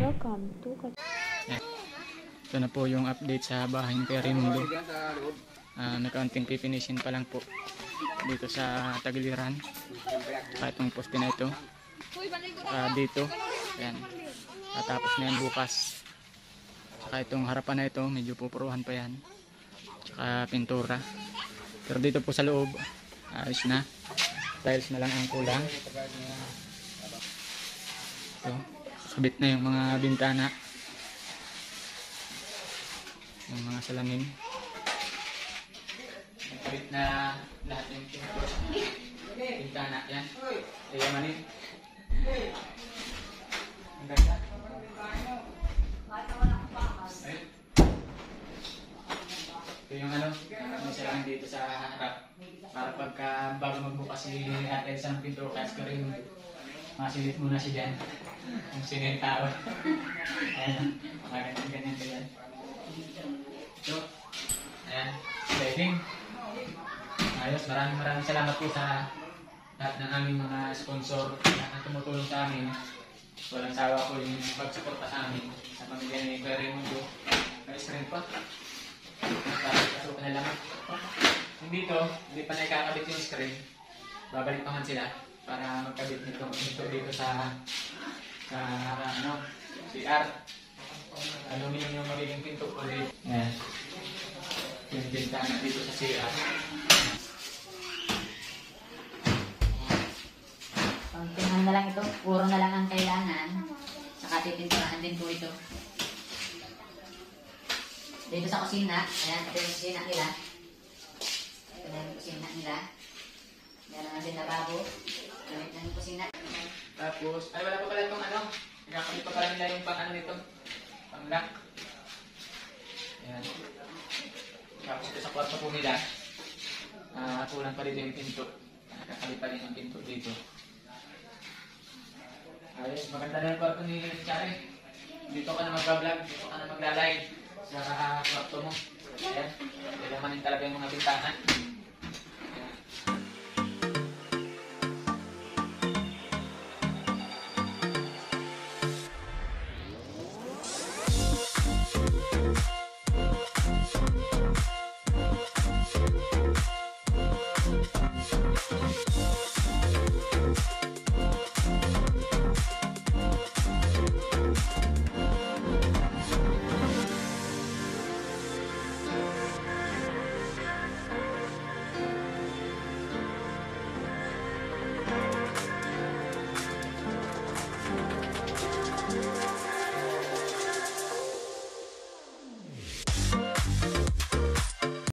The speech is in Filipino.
Welcome to Ito na po yung update sa bahay ni Kuya Raimundo. Nakaunting pipinishin pa lang po dito sa Tagiliran. Itong poste na ito. Dito. Ayan. Tatapos na yan bukas. Saka itong harapan na ito, medyo pupuruhan pa yan. Saka pintura. Pero dito po sa loob, ayos na. Tiles na lang ang kulang. Ito. Sabit na yung mga bintana. Yung mga salamin. Sabit na lahat yung bintana. Yan. Kaya manin. Ang ganda. Ayun. Ito yung may salamin dito sa harap. Para pagka bago magbukas si Ate Elsa ng pinto, kaya ko rin masilit muna siya dyan. Kung sino yung tao. Ayan. Mga ganyan ko yan. Ito. Ayan. Sliding. Ayos. Maraming salamat po sa lahat ng aming mga sponsor na tumutulong sa amin. Walang sawa po yung pag-suporta sa amin. Sa pamilya ni Kuya Raimundo. Ayos rin po. Pasukan na lang. Dito, hindi pa nakakabit yung screen. Babalik pa man sila para magkabit nito dito sa CR. Aluminum yung magiging pinto ko dito. Ayan. Yung bintana dito sa CR. Pangtingan na lang ito. Puro na lang ang kailangan. Saka pipinturahan din po ito. Dito sa kusina. Ayan, ito yung kusina nila. Ito na yung kusina nila. Meron na din na babo. Gamit na yung kusina. Tapos, ay wala pa pala itong nagkakabit pa pala nila yung pang nito. Pang-lock. Ayan. Tapos ito sa kwarto po nila. Kulang pa dito yung pinto. Nakakabit pa din yung pinto dito. Ayos, maganda na yung kwarto ni Chari. Dito ka na mag-vlog, dito ka na magla-live sa kwarto mo. Ayan, kailangan talaga yung mga bintana.